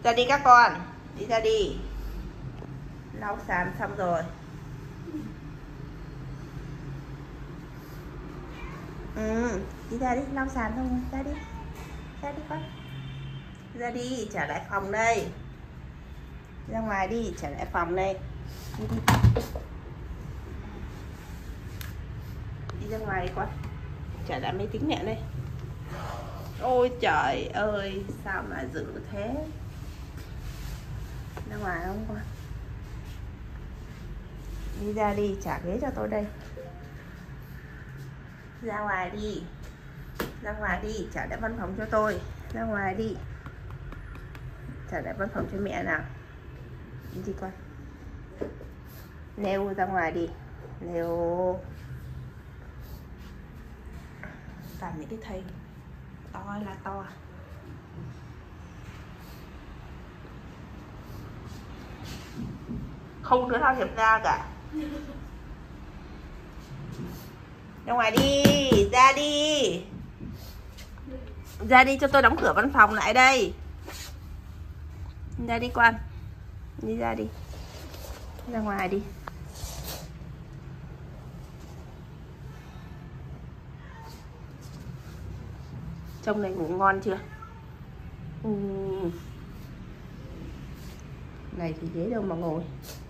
Ra đi các con. Đi ra đi. Lau sàn xong rồi. Đi ra đi, lau sàn xong rồi. Ra đi. Ra đi con. Ra đi, trở lại phòng đây. Ra ngoài đi, trở lại phòng đây. Đi đi. Đi ra ngoài đi con. Trở lại máy tính mẹ đây. Ôi trời ơi, sao mà dữ thế. Ra ngoài không con? Đi ra đi, trả ghế cho tôi đây. Ra ngoài đi. Ra ngoài đi, trả lại văn phòng cho tôi. Ra ngoài đi. Trả lại văn phòng cho mẹ nào. Đi đi con. Leo ra ngoài đi. Leo. Toàn những cái thầy to là to. Không đứa nào hiệp ra cả. Ra ngoài đi. Ra đi. Ra đi cho tôi đóng cửa văn phòng lại đây. Ra đi con. Đi ra đi. Ra ngoài đi. Trông này ngủ ngon chưa? Này thì ghế đâu mà ngồi.